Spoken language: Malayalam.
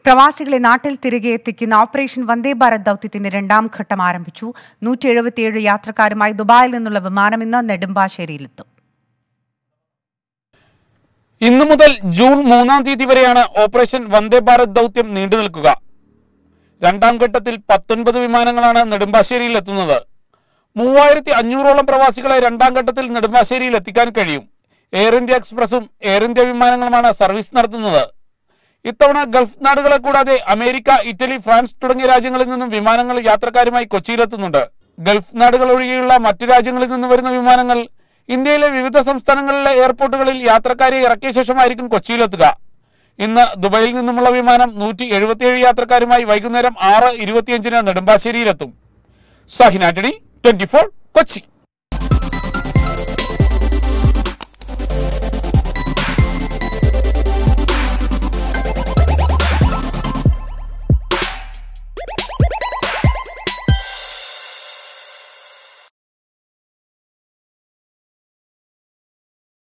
പ്രവാസികളെ നാട്ടിൽ തിരികെ എത്തിക്കുന്ന ഓപ്പറേഷൻ വന്ദേ ഭാരത് ദൗത്യത്തിന്റെ രണ്ടാം ഘട്ടം ആരംഭിച്ചു. 177 യാത്രക്കാരുമായി ദുബായിൽ നിന്നുള്ള വിമാനം ഇന്ന് നെടുമ്പാശ്ശേരിയിലെത്തും. ഇന്നു മുതൽ ജൂൺ 3-ാം തീയതി വരെയാണ് ഓപ്പറേഷൻ വന്ദേ ഭാരത് ദൗത്യം നീണ്ടുനിൽക്കുക. രണ്ടാം ഘട്ടത്തിൽ 19 വിമാനങ്ങളാണ് നെടുമ്പാശ്ശേരിയിൽ എത്തുന്നത്. 3500ഓളം പ്രവാസികളെ രണ്ടാം ഘട്ടത്തിൽ നെടുമ്പാശ്ശേരിയിൽ എത്തിക്കാൻ കഴിയും. എയർ ഇന്ത്യ എക്സ്പ്രസും എയർ ഇന്ത്യ വിമാനങ്ങളുമാണ് സർവീസ് നടത്തുന്നത്. ഇത്തവണ ഗൾഫ് നാടുകളെ കൂടാതെ അമേരിക്ക, ഇറ്റലി, ഫ്രാൻസ് തുടങ്ങിയ രാജ്യങ്ങളിൽ നിന്നും വിമാനങ്ങൾ യാത്രക്കാരുമായി കൊച്ചിയിലെത്തുന്നുണ്ട്. ഗൾഫ് നാടുകൾ ഒഴികെയുള്ള മറ്റു രാജ്യങ്ങളിൽ നിന്ന് വരുന്ന വിമാനങ്ങൾ ഇന്ത്യയിലെ വിവിധ സംസ്ഥാനങ്ങളിലെ എയർപോർട്ടുകളിൽ യാത്രക്കാരെ ഇറക്കിയ ശേഷമായിരിക്കും കൊച്ചിയിലെത്തുക. ഇന്ന് ദുബായിൽ നിന്നുമുള്ള വിമാനം 177 യാത്രക്കാരുമായി വൈകുന്നേരം 6:25 നെടുമ്പാശ്ശേരിയിലെത്തും. സാഹിൻ ആന്റണി, 24 കൊച്ചി.